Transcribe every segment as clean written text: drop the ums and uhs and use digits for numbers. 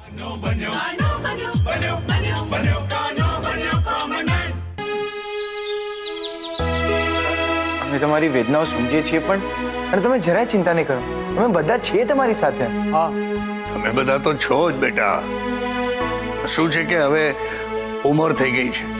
અમે તમારી વેદનાઓ સમજીએ છીએ પણ અને તમે જરાય ચિંતા નહીં કરો, અમે બધા છીએ તમારી સાથે. હા, તમે બધા તો છો જ બેટા. શું છે કે હવે ઉંમર થઈ ગઈ છે,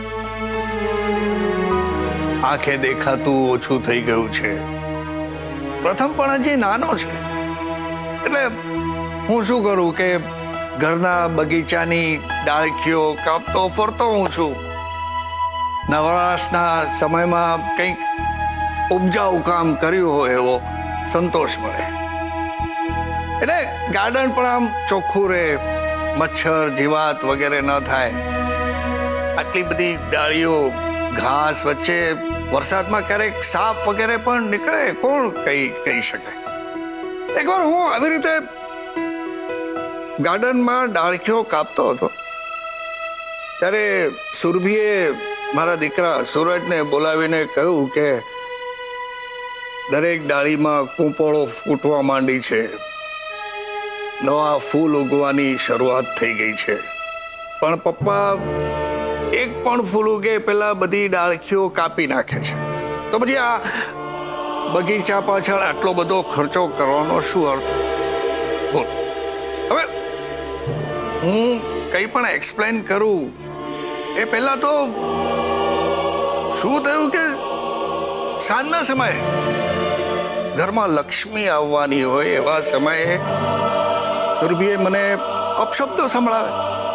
આંખે દેખાતું ઓછું થઈ ગયું છે. પ્રથમ પણ હજી નાનો છે, એટલે હું શું કરું કે ઘરના બગીચાની ડાળખીઓ કાપતો ફરતો હું છું. નવરાશના સમયમાં કંઈક ઉપજાઉ કામ કર્યું હોય એવો સંતોષ મળે. એટલે ગાર્ડન પણ આમ ચોખ્ખું રહે, મચ્છર જીવાત વગેરે ન થાય. આટલી બધી ડાળીઓ ઘાસ વચ્ચે વરસાદમાં ક્યારેક સાપ વગેરે પણ નીકળે, કોણ કહી શકે. એકવાર હું આવી રીતે ગાર્ડનમાં ડાળખીઓ કાપતો હતો ત્યારે સુરભીએ મારા દીકરા સૂરજને બોલાવીને કહ્યું કે દરેક ડાળીમાં કૂંપોળો ફૂટવા માંડી છે, નવા ફૂલ ઉગવાની શરૂઆત થઈ ગઈ છે. પણ પપ્પા એક પણ ફૂલ ઉગે પેલા બધી ડાળખીઓ કાપી નાખે છે. તો પછી આ બગીચા પાછળ આટલો બધો ખર્ચો કરવાનો શું અર્થ? બોલ. હવે હું કંઈ પણ એક્સપ્લેન કરું એ પહેલા તો શું થયું કે સાંજના સમયે ઘરમાં લક્ષ્મી આવવાની હોય એવા સમયે સુરભીએ મને અપશબ્દો સંભળાવે.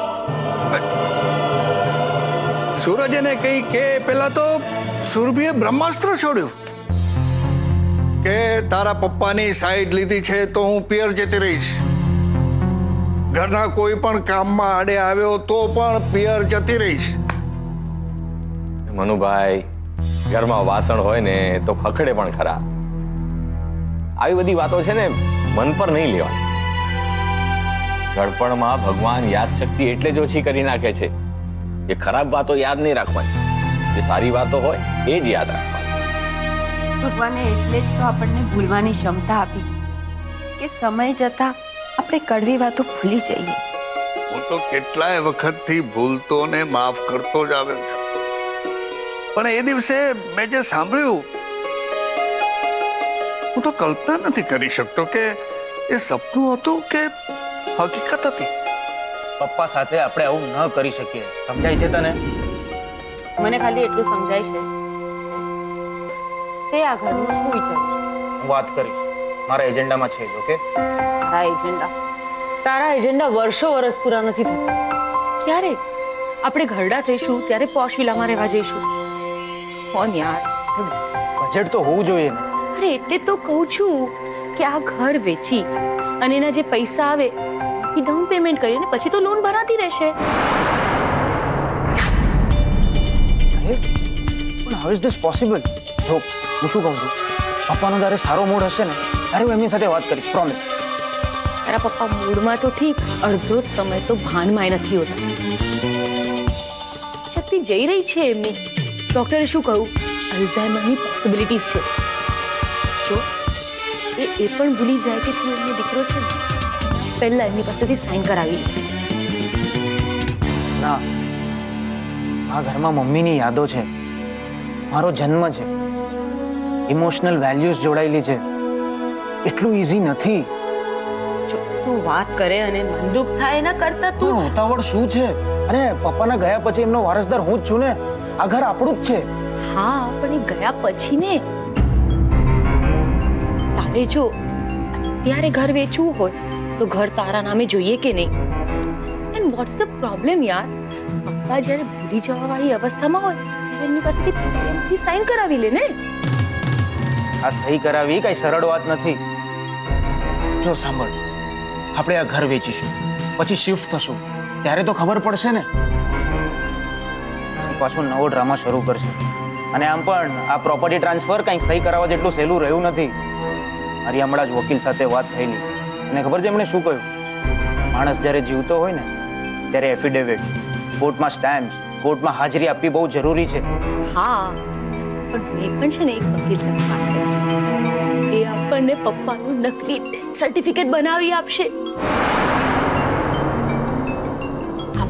સૂરજ એને કહી કે પેલા તો સુરભીએ બ્રહ્માસ્ત્ર છોડ્યું કે તારા પપ્પાની સાઈડ લીધી છે તો હું પિયર જતી રહીશ. ઘરના કોઈ પણ કામમાં આડે આવ્યો તો પણ પિયર જતી રહીશ. મનુભાઈ, ઘરમાં વાસણ હોય ને તો ખખડે પણ ખરા. આવી બધી વાતો છે ને મન પર નહીં લેવાની. ઘડપણમાં ભગવાન યાદ શક્તિ એટલે જ ઓછી કરી નાખે છે. એ ખરાબ વાતો યાદ નહીં રાખવાની, જે સારી વાતો હોય એ જ યાદ રાખવાની. ભગવાને એટલે જ તો આપણને ભૂલવાની ક્ષમતા આપી કે સમય જતા આપણે કડવી વાતો ભૂલી જઈએ. હું તો કેટલાય વખતથી ભૂલતો ને માફ કરતો જ આવ્યો છું, પણ એ દિવસે મેં જે સાંભળ્યું હું તો કલ્પના નથી કરી શકતો કે એ સપનું હતું કે હકીકત હતી. પપ્પા સાથે આપણે આવું ન કરી શકીએ, સમજાય છે તને? મને ખાલી એટલું સમજાય છે તે આ ઘરનું શું વિચાર? હું વાત કરીશ, મારા એજન્ડામાં છે. ઓકે, તારા એજન્ડા વર્ષો વર્ષ પૂરા નથી થતા. ક્યારે આપણે ઘરડા થઈશું ત્યારે પોશ વિલામાં રહેવા જઈશું. કોણ યાર, બજેટ તો હોવું જોઈએ ને. અરે એટલે તો કહું છું કે આ ઘર વેચી અને એના જે પૈસા આવે એ ડાઉન પેમેન્ટ કરીને પછી તો લોન ભરાતી રહેશે. પણ હાઉ ઇઝ ધીસ પોસિબલ? જો હું શું કહું છું, પપ્પાનો જ્યારે સારો મૂડ હશે ને ત્યારે હું એમની સાથે વાત કરીશ, પ્રોમિસ. તારા પપ્પા મૂડમાં તો ઠીક, અડધો જ સમય તો ભાનમાં નથી હોતા. શક્તિ જઈ રહી છે એમની. ડોક્ટરે શું કહ્યું? અલ્ઝાઇમરની પોસિબિલિટીઝ છે. જો એ પણ ભૂલી જાય કે તું એમનો દીકરો છે ને, પહેલા એમની પાસેથી સાઇન કરાવી લે. ના, આ ઘરમાં મમ્મીની યાદો છે, મારો જન્મ છે, ઇમોશનલ વેલ્યુઝ જોડાયેલી છે. એટલું ઈઝી નથી. જો તું વાત કરે અને મન દુઃખ થાય એના કરતા તું ઉતાવળ શું છે? અરે પપ્પાના ગયા પછી એમનો વારસદાર હું જ છું ને. આ ઘર આપણું જ છે. હા, પણ એ ગયા પછી ને. તારે જો અત્યારે ઘર વેચવું હોય તો ઘર તારા નામે જોઈએ કે નહીં? એન્ડ વોટ્સ ધ પ્રોબ્લેમ યાર? પપ્પા જ્યારે ભૂલી જવા વાળી અવસ્થામાં હોય ત્યારે એમની પાસેથી પ્રેમથી સાઇન કરાવી લે ને. આ સહી કરાવી કઈ સરળ વાત નથી. જો સાંભળ, આપણે આ ઘર વેચીશું, પછી શિફ્ટ થશું, ત્યારે તો ખબર પડશે ને. પછી પાછો નવો ડ્રામા શરૂ કરશે. અને આમ પણ આ પ્રોપર્ટી ટ્રાન્સફર કંઈક સહી કરાવવા જેટલું સહેલું રહ્યું નથી. મારી હમણાં જ વકીલ સાથે વાત થયેલી. અને ખબર છે એમણે શું કહ્યું? માણસ જ્યારે જીવતો હોય ને ત્યારે એફિડેવિટ, કોર્ટમાં સ્ટેમ્પ્સ, કોર્ટમાં હાજરી આપવી બહુ જરૂરી છે. હા, પણ મેં પણ છે ને એક વકીલ સાથે વાત કરી છે. એ આપણને પપ્પાનું નકલી ડેથ સર્ટિફિકેટ બનાવી આપશે.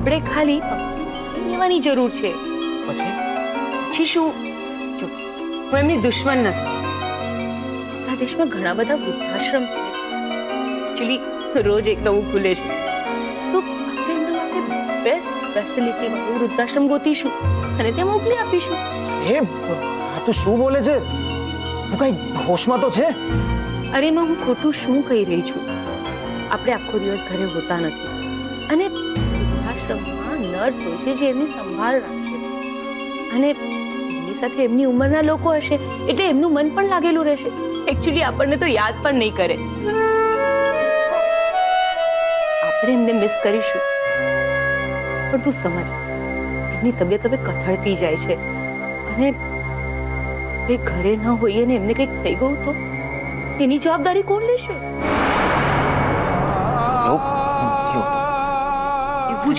આપણે ખાલી લેવાની જરૂર છે. પછી શું? જો હું એમની દુશ્મન નથી. આ દેશમાં ઘણા બધા વૃદ્ધાશ્રમ છે. એકચ્યુઅલી રોજ એક નવું ખુલે છે, તો આપણે એમના માટે બેસ્ટ ફેસિલિટી વાળું વૃદ્ધાશ્રમ ગોતીશું અને ત્યાં મોકલી આપીશું. એ આ તું શું બોલે છે? તું કઈ હોશમાં તો છે? અરે માં, હું ખોટું શું કહી રહી છું? આપણે આખો દિવસ ઘરે હોતા નથી અને વૃદ્ધાશ્રમમાં નર્સ હોય છે જે એમની સંભાળ રાખશે અને એમની સાથે એમની ઉંમરના લોકો હશે એટલે એમનું મન પણ લાગેલું રહેશે. એકચ્યુઅલી આપણને તો યાદ પણ નહીં કરે. આપણે એમને મિસ કરીશું, પણ તું સમજ, એમની તબિયત હવે કથળતી જાય છે અને એ ઘરે ન હોઈએ ને એમને કંઈક થઈ ગયું તો એની જવાબદારી કોણ લેશે? એવું જ.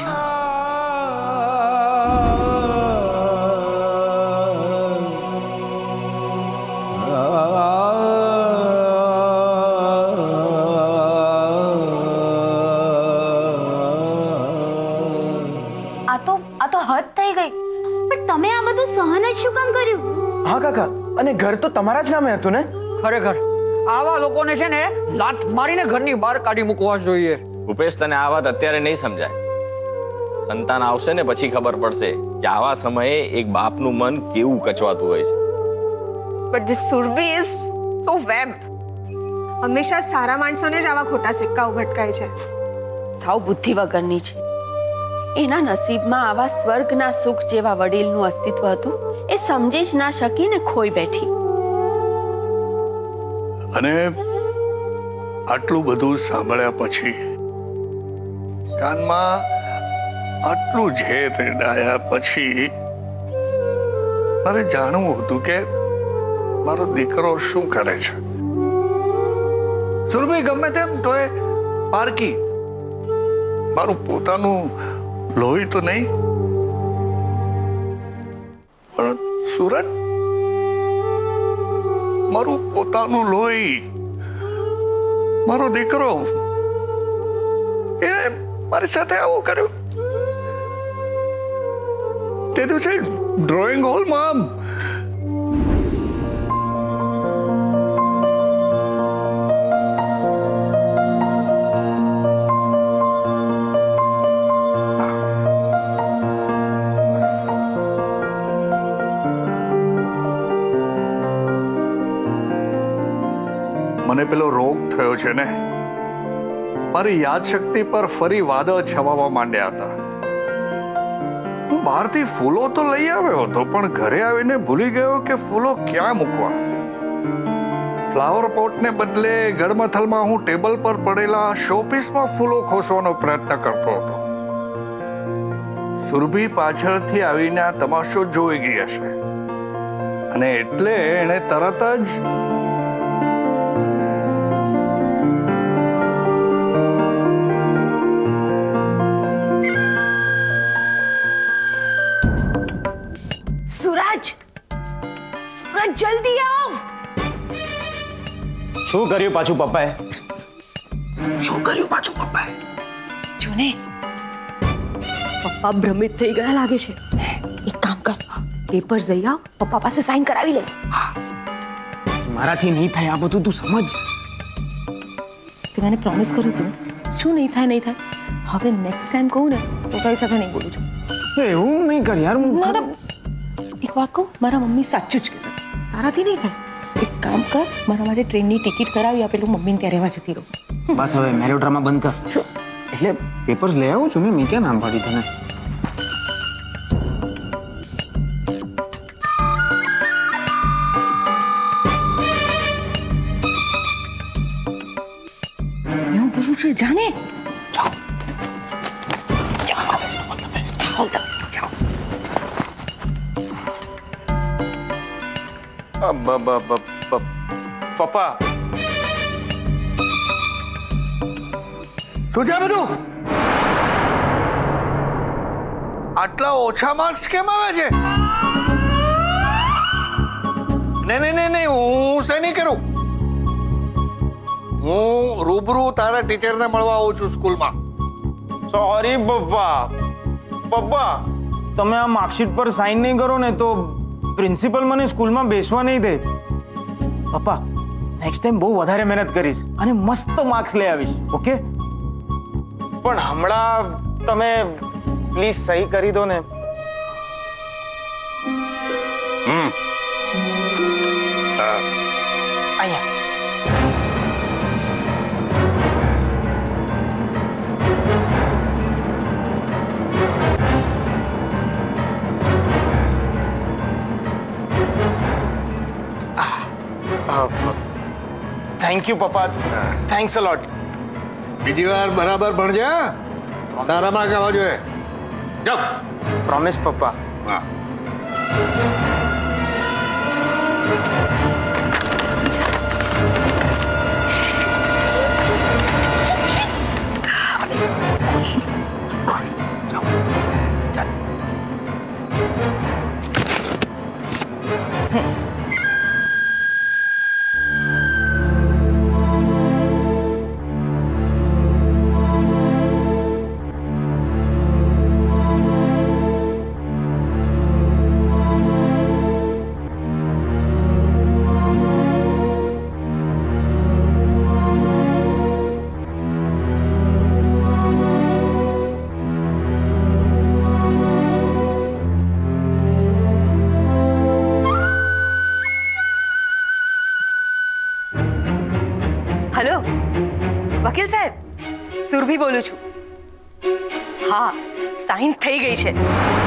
આ તો હદ થઈ ગઈ. પણ તમે આ બધું સહન જ શું કામ કર્યું? હા કાકા, અને ઘર તો તમારા જ નામે હતું ને? ખરેખર આવા લોકોને છે ને લાત મારીને ઘરની બહાર કાઢી મૂકવા જોઈએ. ભૂપેશ, તને આ વાત અત્યારે નહીં સમજાય. સંતાન આવશે ને પછી ખબર પડશે કે આવા સમયે એક બાપનું મન કેવું કચવાતું હોય છે. But this Surbi is so web. હંમેશા સારા માણસોને જ આવા ખોટા સિક્કા ઉભટકાય છે. સાવ બુદ્ધિ વગરની છે. એના નસીબમાં આવા સ્વર્ગના સુખ જેવા વડીલનું અસ્તિત્વ હતું, એ સમજી જ ના શકી ને ખોઈ બેઠી. અને આટલું બધું સાંભળ્યા પછી, કાનમાં આટલું ઝેર રેડાયા પછી મારે જાણવું હતું કે મારો દીકરો શું કરે છે. સુરભી ગમે તેમ તો એ પારકી, મારું પોતાનું લોહી તો નહીં. પણ સુરત મારું પોતાનું લોહી, મારો દીકરો, એને મારી સાથે આવું કર્યું. તે દિવસે ડ્રોઈંગ હોલમાં મને પેલો રોગ થયો છે ને, મારી યાદ શક્તિ પર ફરી વાદળ છવાવા માંડ્યા હતા. હું બહારથી ફૂલો તો લઈ આવ્યો હતો, પણ ઘરે આવીને ભૂલી ગયો કે ફૂલો ક્યાં મૂકવા. ફ્લાવર પોટને બદલે ગળમથલમાં હું ટેબલ પર પડેલા શોપીસમાં ફૂલો ખોસવાનો પ્રયત્ન કરતો હતો. સુરભી પાછળથી આવીને આ તમાશો જોઈ ગઈ હશે અને એટલે એણે તરત જ સુરજ, જલ્દી આવ. શું કર્યું પાછું પપ્પાએ? જો ને, પપ્પા ભ્રમિત થઈ ગયા લાગે છે. એક કામ કર, પેપર્સ લઈ આવ, પપ્પા પાસે સાઈન કરાવી લે. મારાથી નહીં થાય આ બધું, તું સમજ. તે મને પ્રોમિસ કર્યું તું, શું નહીં થાય નહીં થાય. હવે નેક્સ્ટ ટાઈમ કહું ને તો તારી સાથે નહીં બોલું છું. એવું નહીં કર યાર. એક વાત કહું, મારા મમ્મી સાચું જ કહેતા, તારાથી નહીં થાય. એક કામ કર, મારા માટે ટ્રેનની ટિકિટ કરાવી આપેલું, મમ્મીને ત્યાં રહેવા જતી રહું. બસ હવે મેરો ડ્રામા બંધ કર. શું? એટલે પેપર્સ લઈ આવું છું મેં ક્યાં નામ પાડી તને? હું બોલું છું, જાને. પપ્પા, શું છે બધું? આટલા ઓછા માર્ક્સ કેમ આવે છે? નહીં, હું સહી નહીં કરું. હું રૂબરૂ તારા ટીચરને મળવા આવું છું સ્કૂલમાં. સોરી પપ્પા, પપ્પા તમે આ માર્કશીટ પર સાઈન નહીં કરો ને તો પ્રિન્સિપલ મને સ્કૂલમાં બેસવા નહીં દે. પપ્પા નેક્સ્ટ ટાઈમ બહુ વધારે મહેનત કરીશ અને મસ્ત માર્ક્સ લઈ આવીશ. ઓકે? પણ હમણાં તમે પ્લીઝ સહી કરી દો ને. અહીંયા થેન્ક યુ પપ્પા, થેન્ક્સ અ લોટ. બીજી વાર બરાબર ભણજે. સારા માર્ક આવવા જોઈએ. જાવ. પ્રોમિસ પપ્પા. હા. હેલો વકીલ સાહેબ, સુરભી બોલું છું. હા, સાઈન થઈ ગઈ છે.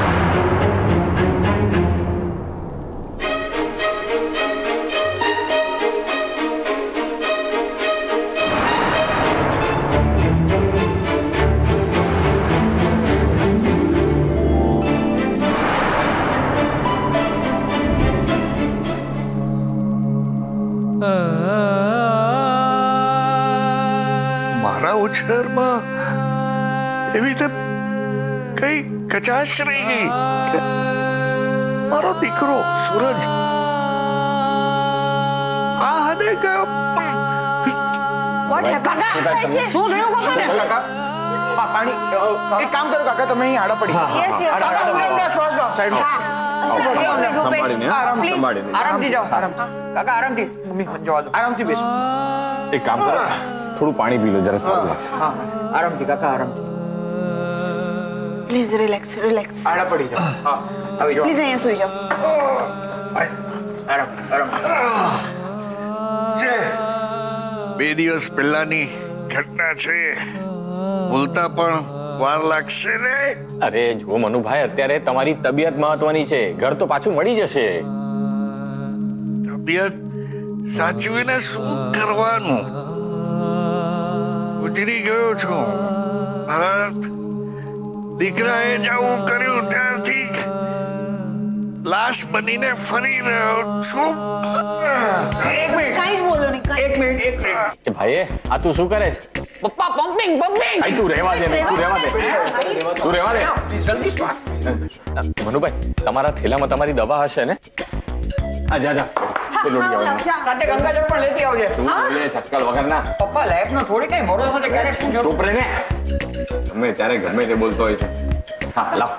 મારા ઉછેરમાં એવી રીતે કઈ કચાશ રહી ગઈ. મારો દીકરો સૂરજ આ હદે ગયો. શું થયું કાકા? પાણી એક કામ કરો કાકા, તમે અહીં આડા પડી. આરામથી જાઓ. કાકા આરામથી. મમ્મી જવા દો. આરામથી બેસો. એક કામ કરો, થોડું પાણી પી લો જરા. સારું લાગશે. હા, આરામથી કાકા, આરામથી. Please relax relax. આડા પડી જાઓ. હા, આવી જાઓ. પ્લીઝ અહીંયા સુઈ જાઓ. આરામ આરામ. છે 2 દિવસ પહેલાની ઘટના છે. બોલતા પણ વાર લાગશે ને. અરે જો મનુભાઈ, અત્યારે તમારી તબિયત મહત્વની છે. ઘર તો પાછું મળી જશે. તબિયત સાચવીને શું કરવાનું? ગુજરી ગયો છું. મારા દીકરાએ જવું કર્યું ત્યારથી લાશ બનીને ફરી રહ્યો છું. એક મિનિટ. કાંઈ જ બોલો નહીં. એક મિનિટ. એ ભાઈ, આ તું શું કરે છે? પપ્પા પમ્પિંગ. ભાઈ તું રહેવા દે ને, તું રહેવા દે. તું રહેવા દે. જલ્દી શ્વાસ. મનુભાઈ, તમારા થેલામાં તમારી દવા હશે ને? હા, જા જા. પેલું લઈ આવજો. સાથે ગંગાજળ પણ લેતી આવજે. તું બોલે છટકલ વગર ના. પપ્પા લાઈફનો થોડી કઈ ભરોસો છે, ક્યારે શું જરૂર. ચૂપ રહે ને. ગમે ત્યારે ગમે તે બોલતો હોય છે. હા, લાવ.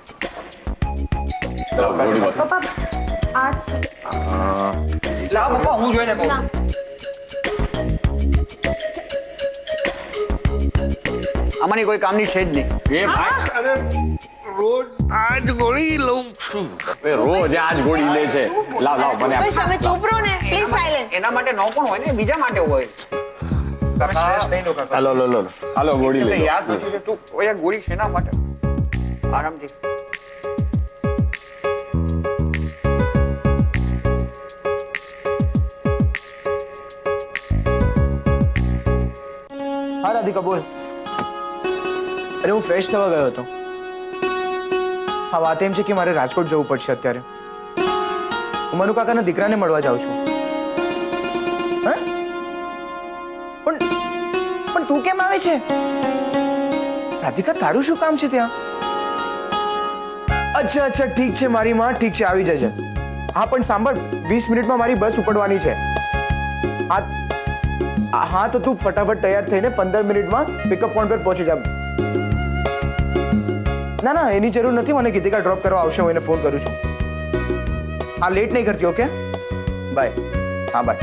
લાવ, ગોળી બોલ. પપ્પા આ છે. લાવ પપ્પા, હું જોઈને કહું. આમાંની કોઈ કામની છે જ નહીં. એ ભાઈ, અરે રોજ આજ ગોળી લઉં છું. એ રોજ આ જ ગોળી લે છે. લાવ લાવ મને આપ. બસ તમે ચૂપ રહો ને પ્લીઝ સાયલેન્ટ. એના માટે ન પણ હોય ને, બીજા માટે હોય. તમે સ્ટ્રેસ નહીં લો કાકા. હાલો લો લો લો. હાલો ગોળી એટલે લઈ લો. યાદ નથી કે તું ઓય આ ગોળી શેના માટે? આરામથી. હા રાધિકા બોલ. અરે હું ફ્રેશ થવા ગયો હતો. હા, વાત એમ છે કે મારે રાજકોટ જવું પડશે અત્યારે. હું મનુ કાકાના દીકરાને મળવા જાઉં છું. હા, પણ તું કેમ આવે છે? રાધિકા તારું શું કામ છે ત્યાં? અચ્છા અચ્છા, ઠીક છે મારી માં, ઠીક છે, આવી જજે. હા પણ સાંભળ, 20 મિનિટમાં મારી બસ ઉપડવાની છે. હા તો તું ફટાફટ તૈયાર થઈને 15 મિનિટમાં પિકઅપ પોઈન્ટ પર પહોંચી જા. ના ના એની જરૂર નથી, મને ગીતિકા ડ્રોપ કરવા આવશે, હું એને ફોન કરું છું. હા લેટ નહીં કરતી. Okay bye. હા બાય.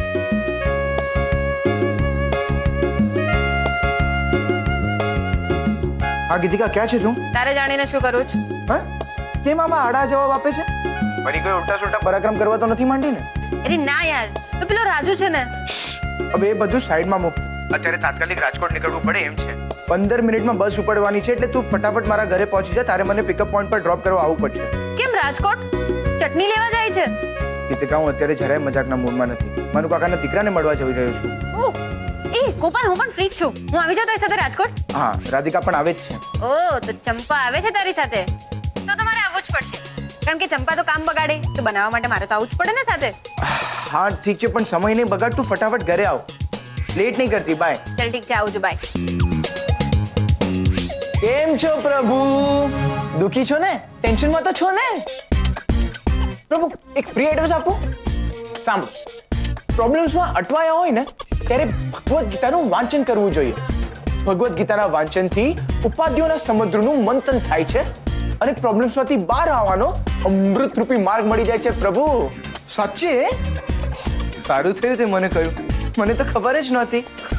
હા ગીતિકા ક્યાં છે તું? તારે જાણીને શું કરું છું? હા કેમ આમાં આડા જવાબ આપે છે? ફરી કોઈ ઉલટા સુલટા પરાક્રમ કરવા તો નથી માંડી ને? અરે ના યાર, તો પેલો રાજુ છે ને. હવે એ બધું સાઈડમાં મૂક. અત્યારે તાત્કાલિક રાજકોટ નીકળવું પડે એમ છે. 15 મિનિટમાં બસ ઉપડવાની છે, એટલે તું ફટાફટ મારા ઘરે પહોંચી જા. તારે મને પિકઅપ પોઈન્ટ પર ડ્રોપ કરવા આવવું પડશે. કેમ રાજકોટ? ચટણી લેવા જાય છે? ગીતિકા હું અત્યારે જરાય મજાકના મૂડમાં નથી. મનુ કાકાના દીકરાને મળવા જઈ રહ્યો છું. ઓહ એ ગોપાલ, હું પણ ફ્રી જ છું. હું આવી જાઉં તારી સાથે રાજકોટ? હા રાધિકા પણ આવે જ છે. ઓહ તો ચંપા આવે છે તારી સાથે? તો તમારે આવવું જ પડશે, કારણ કે ચંપા તો કામ બગાડે, તો બનાવવા માટે મારે તો આવવું જ પડે ને સાથે. હા ઠીક છે, પણ સમય નહીં બગાડ. તું ફટાફટ ઘરે આવ. લેટ નહીં કરતી. બાય. ચાલ ઠીક છે, આવજો. બાય. કેમ છો પ્રભુ? દુખી છો ને? ટેન્શનમાં તો છો ને? પ્રભુ એક ફ્રી એડવાઇસ આપો. સાંભળો, પ્રોબ્લેમ્સમાં અટવાયા હોય ને ત્યારે ભગવદ્ ગીતાનું વાંચન કરવું જોઈએ. ભગવદ્ ગીતાના વાંચનથી ઉપાધિઓના સમુદ્રનું મંથન થાય છે અને પ્રોબ્લેમ્સમાંથી બહાર આવવાનો અમૃતરૂપી માર્ગ મળી જાય છે. પ્રભુ સાચે સારું થયું તે મને કહ્યું, મને તો ખબર જ નહોતી.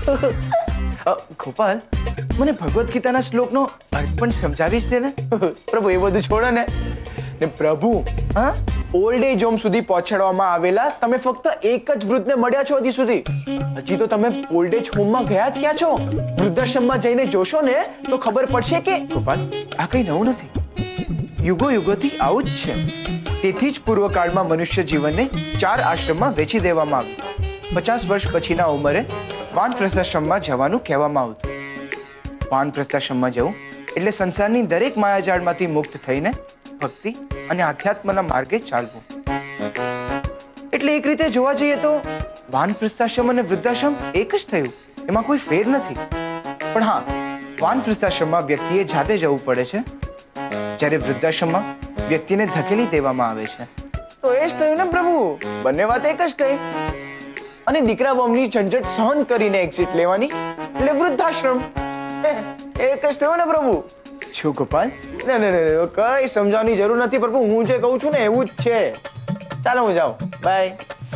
ગોપાલ મને ભગવદ્ ગીતાના શ્લોકનો અર્થ પણ સમજાવીશ દે ને. પ્રભુ એ બધું છોડો ને. પ્રભુ હા ઓલ્ડ એજ હોમ સુધી પહોંચાડવામાં આવેલા તમે ફક્ત એક જ વૃદ્ધને મળ્યા છો હજી સુધી. હજી તો તમે ઓલ્ડ એજ હોમમાં ગયા જ ક્યાં છો? વૃદ્ધાશ્રમમાં જઈને જોશો ને તો ખબર પડશે કે ગોપાલ આ કઈ નવું નથી. યુગો યુગોથી આવું જ છે. તેથી જ પૂર્વકાળમાં મનુષ્ય જીવનને 4 આશ્રમમાં વેચી દેવામાં આવ્યું. 50 વર્ષ પછીના ઉંમરે વાનપ્રસ્થાશ્રમમાં જવાનું કહેવામાં આવતું. વાનપ્રસ્થાશ્રમમાં જવું એટલે સંસારની દરેક માયાજાળમાંથી મુક્ત થઈને ભક્તિ અને આધ્યાત્મના માર્ગે ચાલવું. એટલે એક રીતે જોવા જઈએ તો વાનપ્રસ્થાશ્રમ અને વૃદ્ધાશ્રમ એક જ થયું, એમાં કોઈ ફેર નથી. પણ હા વાનપ્રસ્થાશ્રમમાં વ્યક્તિએ જાતે જવું પડે છે, જ્યારે વૃદ્ધાશ્રમમાં વ્યક્તિને ધકેલી દેવામાં આવે છે. તો એ જ થયું ને પ્રભુ, બંને વાત એક જ થઈ. અને દીકરા વહુની ઝંઝટ સહન કરીને એક્ઝિટ લેવાની એટલે વૃદ્ધાશ્રમ. એક જ થયું ને પ્રભુ. શું ગોપાલ? ના ના ના કઈ સમજાવવાની જરૂર નથી પ્રભુ, હું જે કહું છું ને એવું જ છે. ચાલો હું જાઉં. બાય.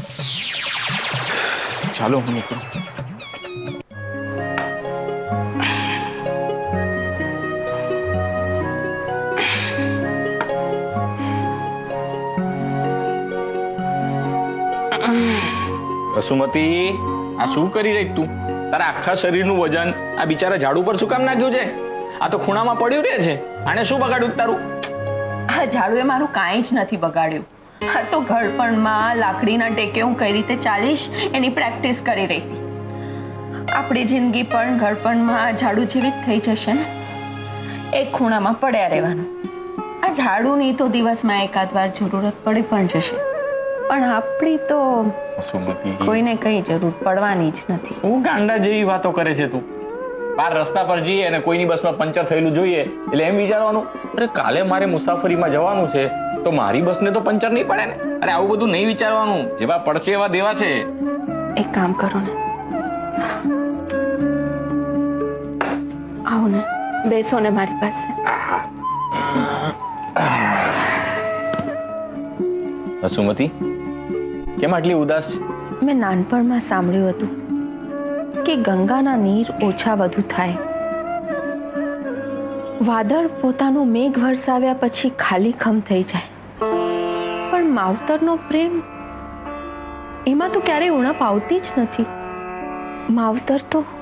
ચાલો હું નીકળું. વસુમતી આ શું કરી રહી તું? તારા આખા શરીરનું વજન આ બિચારા ઝાડુ પર શું કામ નાખ્યું છે? આ તો ખૂણામાં પડ્યું રહે છે. આને શું બગાડ્યું તારું? આ ઝાડુએ મારું કાંઈ જ નથી બગાડ્યું. આ તો ઘડપણમાં લાકડીના ટેકે હું કઈ રીતે ચાલીશ એની પ્રેક્ટિસ કરી રહી હતી. આપણી જિંદગી પણ ઘડપણમાં ઝાડુ જેવી જ થઈ જશે ને. એક ખૂણામાં પડ્યા રહેવાનું. આ ઝાડુની તો દિવસમાં એકાદ વાર જરૂરત પડી પણ જશે, પણ આપણી તો કોઈને કઈ જરૂર પડવાની જ નથી. હું ગાંડા જેવી વાતો કરે છે તું. બાર રસ્તા પર જઈએ અને કોઈની બસમાં પંચર થયેલું જોઈએ એટલે એમ વિચારવાનું અરે કાલે મારે મુસાફરીમાં જવાનું છે તો મારી બસને તો પંચર નહીં પડે ને. અરે આવું બધું નહીં વિચારવાનું, જેવા પડશે એવા દેવા છે. એક કામ કરો ને, આવો ને બેસો ને મારી પાસે. વસુમતી કેમ આટલી ઉદાસ છે? મેં નાનપણમાં સાંભળ્યું હતું કે ગંગાના નીર ઓછા વધુ થાય, વાદળ પોતાનું મેઘ વરસાવ્યા પછી ખાલીખમ થઈ જાય, પણ માવતરનો પ્રેમ એમાં તો ક્યારેય ઉણપ આવતી જ નથી. માવતર તો